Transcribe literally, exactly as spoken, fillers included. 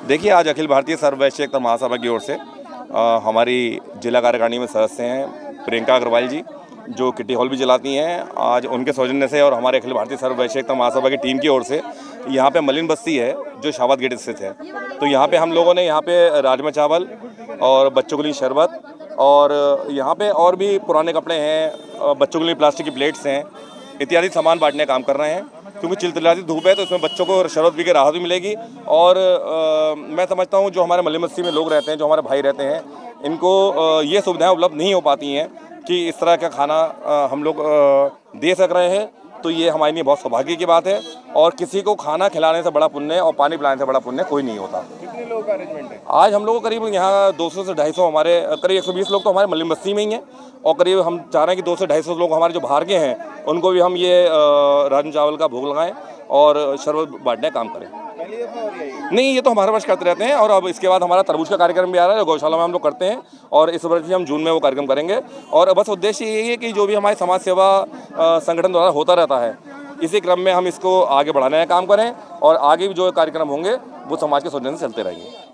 देखिए, आज अखिल भारतीय सर्ववैश्य एकता महासभा की ओर से आ, हमारी जिला कार्यकारिणी में सदस्य हैं प्रियंका अग्रवाल जी, जो किटी हॉल भी चलाती हैं। आज उनके सौजन्य से और हमारे अखिल भारतीय सर्ववैश्य एकता महासभा की टीम की ओर से यहाँ पे मलिन बस्ती है जो शाहबाद गेट स्थित है, तो यहाँ पे हम लोगों ने यहाँ पे राजमा चावल और बच्चों के लिए शरबत और यहाँ पे और भी पुराने कपड़े हैं, बच्चों के लिए प्लास्टिक की प्लेट्स हैं इत्यादि सामान बांटने का काम कर रहे हैं। क्योंकि चिलचिलाती धूप है तो इसमें बच्चों को शरबत पी के राहत भी मिलेगी। और आ, मैं समझता हूँ जो हमारे मलिन बस्ती में लोग रहते हैं, जो हमारे भाई रहते हैं, इनको आ, ये सुविधाएं उपलब्ध नहीं हो पाती हैं कि इस तरह का खाना आ, हम लोग आ, दे सक रहे हैं, तो ये हमारे लिए बहुत सौभाग्य की बात है। और किसी को खाना खिलाने से बड़ा पुण्य और पानी पिलाने से बड़ा पुण्य कोई नहीं होता। कितने लोगों का अरेंजमेंट है? आज हम लोग करीब यहाँ दो सौ से ढाई सौ हमारे करीब एक सौ बीस लोग तो हमारे मलिन बस्ती में ही हैं, और करीब हम चाह रहे हैं कि दो से ढाई सौ लोग हमारे जो बाहर के हैं उनको भी हम ये राजमा चावल का भोग लगाएं और शरबत बांटने का काम करें। पहली दफा हो रही है? नहीं, ये तो हमारे वर्ष करते रहते हैं। और अब इसके बाद हमारा तरबूज का कार्यक्रम भी आ रहा है, गौशाला में हम लोग करते हैं, और इस वर्ष भी हम जून में वो कार्यक्रम करेंगे। और बस उद्देश्य यही है कि जो भी हमारे समाज सेवा संगठन द्वारा होता रहता है, इसी क्रम में हम इसको आगे बढ़ाने का काम करें और आगे भी जो कार्यक्रम होंगे वो समाज के सौजन्य से चलते रहेंगे।